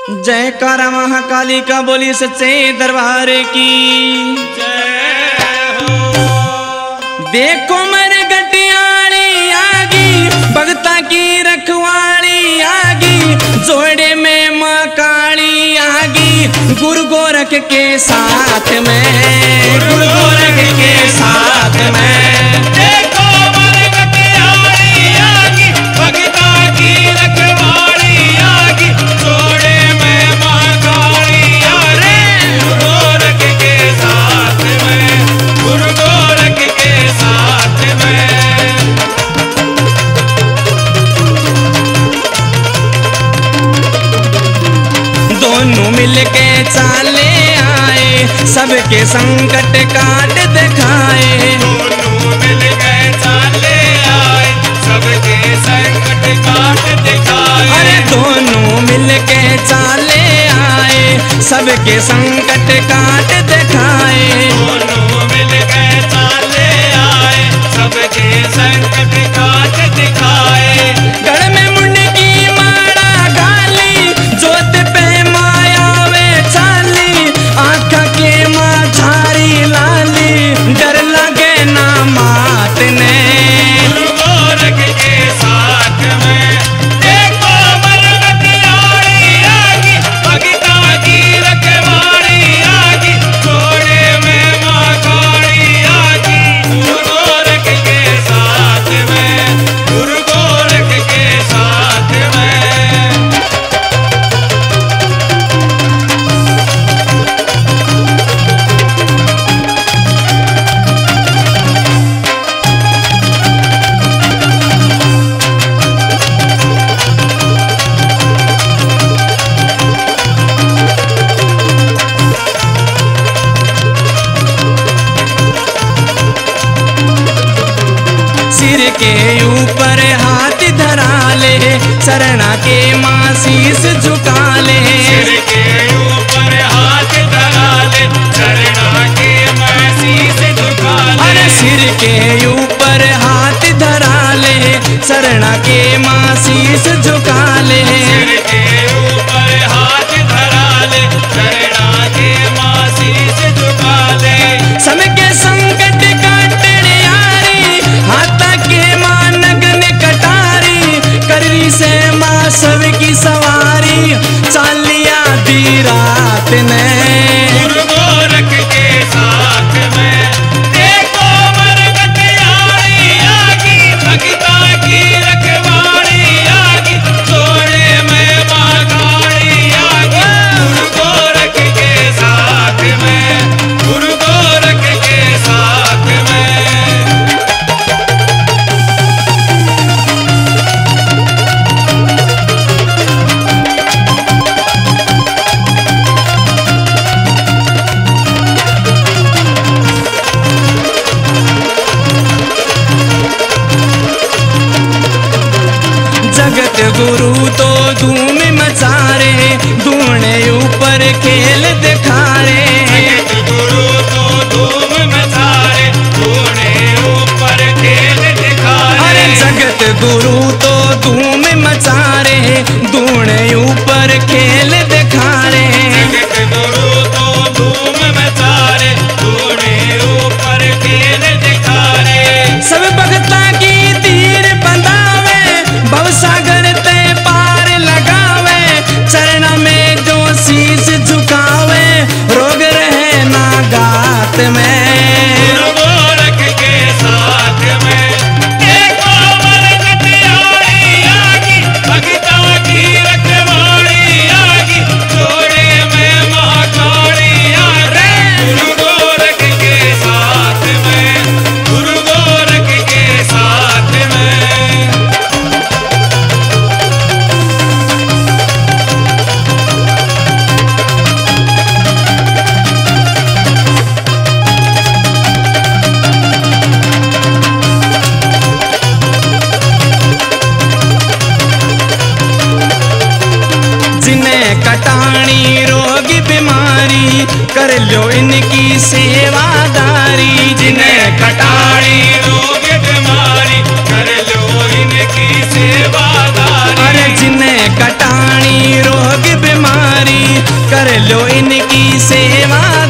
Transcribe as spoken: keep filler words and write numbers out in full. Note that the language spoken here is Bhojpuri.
जयकारा महाकाली का बोली सच्चे दरबार की जय हो। देखो मर गटियाली आगी भगता की रखवाली आगी जोड़े में माँ काली आगी गुरु गोरख के साथ में गुरु गोरख के साथ में देखो मर गटियाली आगी भगता की रखवाली आगी जोड़े में माँ काली आगी गुरु गोरख के साथ में गुरु गोरख के साथ में। दोनों मिलके चाले आए सबके संकट काट दिखाए दोनों मिल गए चाले आए सबके संकट काट दिखाए। अरे दोनों मिलके चाले आए सबके संकट काट दिखाए दोनों मिल गए चाले आए सबके संकट काट दिखाए। गढ़ में मुंड की माड़ा गाली जोत पे माया वे चाली आँख के माँ झारी लाली डर लगे ना मात ने गुरु गोरख के साथ में देखो मर गटियाली आगी भगता की रखवाली आगी जोड़े में माँ काली आगी गुरु गोरख के साथ में गुरु गोरख के साथ में। सिर के ऊपर हाथ धरा ले चरणा के माँ शीस झुका ले सिर के ऊपर हाथ धरा ले चरणा के मैं शीस झुका ले। अरे सिर के ऊपर हाथ धरा ले चरणा के माँ शीस झुका ले सिर के ऊपर हाथ धरा ले चरणा के माँ शीस झुका ले। सबके संकट काटने यारी हाथा के माँ नगन कटारी कररी से माँ सबकी सवारी चालिया दी रात ने गुरु गोरख के साथ में देखो मर गटियाली आगी भगता की रखवाली आगी जोड़े में माँ काली आगी गुरु गोरख के साथ में गुरु गोरख के साथ में। जगत गुरु तो धूम मचारे धूने ऊपर खेल दिखारे जगत गुरु तो धूम मचारे धूने ऊपर खेल दिखाए। अरे जगत गुरु तो धूम मचारे धूने ऊपर खेल दिखारे जगत गुरु तो धूम मचारे धूने ऊपर खेल दिखारे। सब भगता की तीर बंधावे भवसागर ते पार लगावे चरण में जो शीश झुकावे रोग रहे ना गात में गुरु गोरख के साथ में देखो मर गटियाली आगी भगता की रखवाली आगी जोड़े में माँ काली आगी गुरु गोरख के साथ में गुरु गोरख के साथ में। जिन्हें कटानी रोग बीमारी कर लो इनकी सेवादारी जिन्हें कटानी रोग बीमारी कर लो इनकी सेवादारी। अरे जिन्हें कटानी रोग बीमारी कर लो इनकी सेवा